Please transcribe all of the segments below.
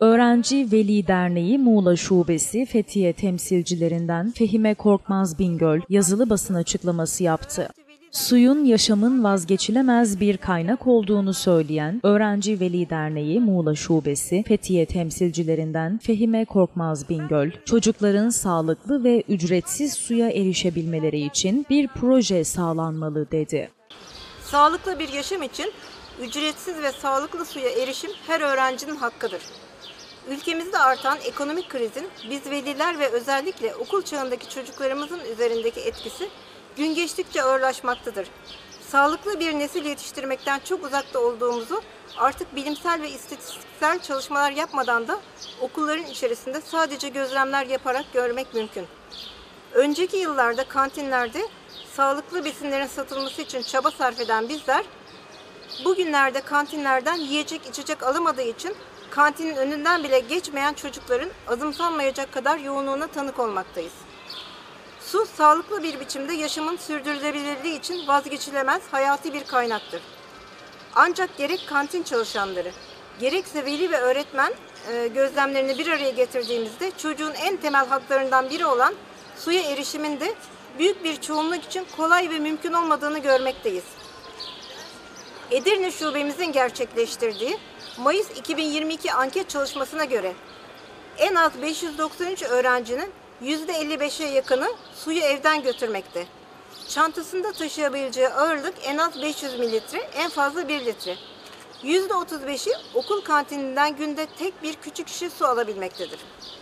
Öğrenci Veli Derneği Muğla Şubesi Fethiye temsilcilerinden Fehime Korkmaz Bingöl yazılı basın açıklaması yaptı. Suyun yaşamın vazgeçilemez bir kaynak olduğunu söyleyen Öğrenci Veli Derneği Muğla Şubesi Fethiye temsilcilerinden Fehime Korkmaz Bingöl, çocukların sağlıklı ve ücretsiz suya erişebilmeleri için bir proje sağlanmalı dedi. Sağlıklı bir yaşam için ücretsiz ve sağlıklı suya erişim her öğrencinin hakkıdır. Ülkemizde artan ekonomik krizin biz veliler ve özellikle okul çağındaki çocuklarımızın üzerindeki etkisi gün geçtikçe ağırlaşmaktadır. Sağlıklı bir nesil yetiştirmekten çok uzakta olduğumuzu artık bilimsel ve istatistiksel çalışmalar yapmadan da okulların içerisinde sadece gözlemler yaparak görmek mümkün. Önceki yıllarda kantinlerde sağlıklı besinlerin satılması için çaba sarf eden bizler, bugünlerde kantinlerden yiyecek içecek alamadığı için kantinin önünden bile geçmeyen çocukların azımsanmayacak kadar yoğunluğuna tanık olmaktayız. Su, sağlıklı bir biçimde yaşamın sürdürülebilirliği için vazgeçilemez hayati bir kaynaktır. Ancak gerek kantin çalışanları, gerekse veli ve öğretmen gözlemlerini bir araya getirdiğimizde çocuğun en temel haklarından biri olan suya erişimin de büyük bir çoğunluk için kolay ve mümkün olmadığını görmekteyiz. Edirne Şubemizin gerçekleştirdiği Mayıs 2022 anket çalışmasına göre en az 593 öğrencinin %55'e yakını suyu evden götürmekte. Çantasında taşıyabileceği ağırlık en az 500 mililitre, en fazla 1 litre. %35'i okul kantininden günde tek bir küçük şişe su alabilmektedir.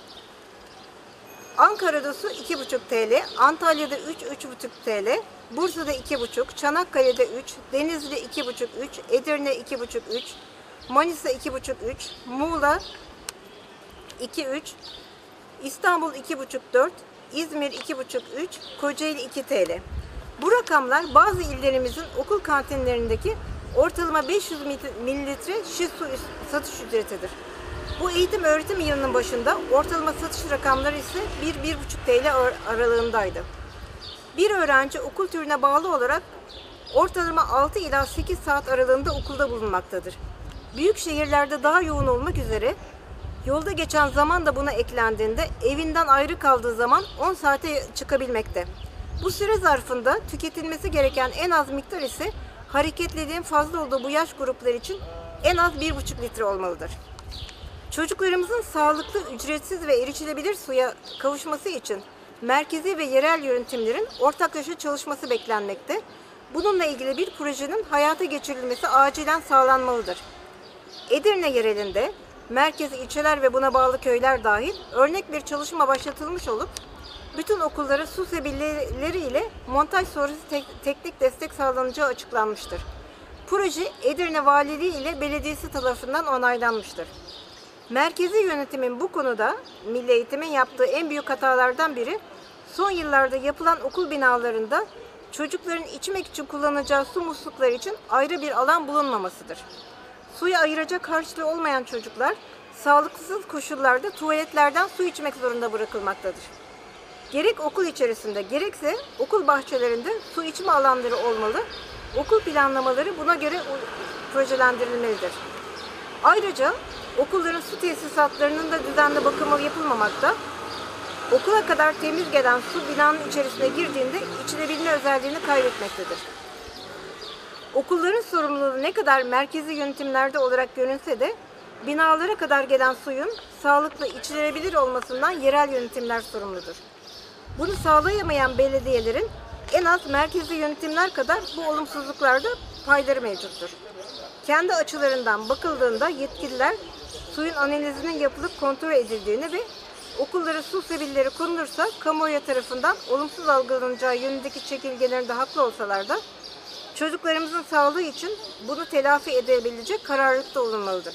Ankara'da su 2,5 TL, Antalya'da 3,5 TL, Bursa'da 2,5, Çanakkale'de 3, Denizli 2,5-3, Edirne 2,5-3, Manisa 2,5-3, Muğla 2,3, İstanbul 2,5-4, İzmir 2,5-3, Kocaeli 2 TL. Bu rakamlar bazı illerimizin okul kantinlerindeki ortalama 500 mililitre şişe su satış ücretidir. Bu eğitim öğretim yılının başında ortalama satış rakamları ise 1-1,5 TL aralığındaydı. Bir öğrenci okul türüne bağlı olarak ortalama 6 ila 8 saat aralığında okulda bulunmaktadır. Büyük şehirlerde daha yoğun olmak üzere yolda geçen zaman da buna eklendiğinde evinden ayrı kaldığı zaman 10 saate çıkabilmekte. Bu süre zarfında tüketilmesi gereken en az miktar ise hareketliliğin fazla olduğu bu yaş grupları için en az 1,5 litre olmalıdır. Çocuklarımızın sağlıklı, ücretsiz ve erişilebilir suya kavuşması için merkezi ve yerel yönetimlerin ortaklaşa çalışması beklenmekte. Bununla ilgili bir projenin hayata geçirilmesi acilen sağlanmalıdır. Edirne yerelinde merkez ilçeler ve buna bağlı köyler dahil örnek bir çalışma başlatılmış olup bütün okullara su sebilleri ile montaj sonrası teknik destek sağlanacağı açıklanmıştır. Proje Edirne Valiliği ile belediyesi tarafından onaylanmıştır. Merkezi yönetimin bu konuda Milli Eğitim'in yaptığı en büyük hatalardan biri son yıllarda yapılan okul binalarında çocukların içmek için kullanacağı su muslukları için ayrı bir alan bulunmamasıdır. Suya ayıracak harçlığı olmayan çocuklar sağlıksız koşullarda tuvaletlerden su içmek zorunda bırakılmaktadır. Gerek okul içerisinde gerekse okul bahçelerinde su içme alanları olmalı, okul planlamaları buna göre projelendirilmelidir. Ayrıca okulların su tesisatlarının da düzenli bakımı yapılmamakta, okula kadar temiz gelen su binanın içerisine girdiğinde içilebilme özelliğini kaybetmektedir. Okulların sorumluluğu ne kadar merkezi yönetimlerde olarak görünse de binalara kadar gelen suyun sağlıklı içilebilir olmasından yerel yönetimler sorumludur. Bunu sağlayamayan belediyelerin en az merkezi yönetimler kadar bu olumsuzluklarda payları mevcuttur. Kendi açılarından bakıldığında yetkililer suyun analizinin yapılıp kontrol edildiğini ve okullara su sebilleri konulursa kamuoyu tarafından olumsuz algılanacağı yönündeki çekilgelerinde haklı olsalar da çocuklarımızın sağlığı için bunu telafi edebilecek kararlılıkta olunmalıdır.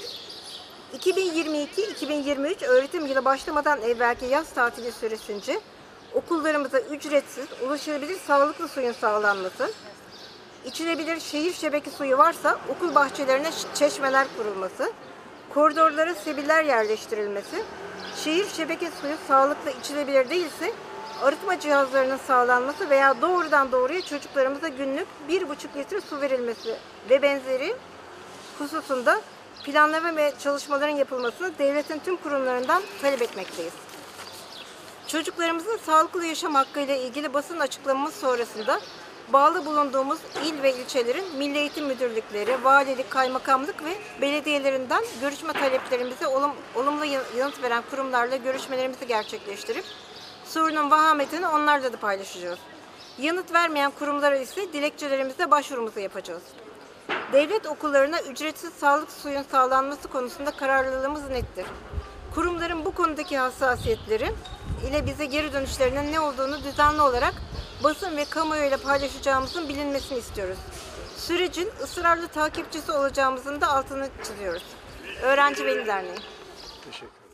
2022-2023 öğretim yılı başlamadan evvelki yaz tatili süresince okullarımıza ücretsiz, ulaşılabilir sağlıklı suyun sağlanması, içilebilir şehir şebeke suyu varsa okul bahçelerine çeşmeler kurulması, koridorlara sebiller yerleştirilmesi, şehir şebeke suyu sağlıklı içilebilir değilse arıtma cihazlarının sağlanması veya doğrudan doğruya çocuklarımıza günlük 1,5 litre su verilmesi ve benzeri hususunda planlama ve çalışmaların yapılmasını devletin tüm kurumlarından talep etmekteyiz. Çocuklarımızın sağlıklı yaşam hakkı ile ilgili basın açıklamamız sonrasında bağlı bulunduğumuz il ve ilçelerin Milli Eğitim Müdürlükleri, valilik, kaymakamlık ve belediyelerinden görüşme taleplerimize olumlu yanıt veren kurumlarla görüşmelerimizi gerçekleştirip sorunun vahametini onlarla da paylaşacağız. Yanıt vermeyen kurumlara ise dilekçelerimizle başvurumuzu yapacağız. Devlet okullarına ücretsiz sağlık suyun sağlanması konusunda kararlılığımız nettir. Kurumların bu konudaki hassasiyetleri ile bize geri dönüşlerinin ne olduğunu düzenli olarak basın ve kamuoyuyla paylaşacağımızın bilinmesini istiyoruz. Sürecin ısrarlı takipçisi olacağımızın da altını çiziyoruz. Öğrenci Veli Derneği. Teşekkür